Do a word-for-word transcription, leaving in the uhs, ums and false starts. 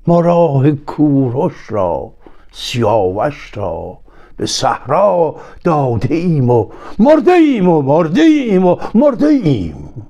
ما راه کوروش را سیاوش را به صحرا داده ایم و مرده ایم و مرده ایم و مرده ایم.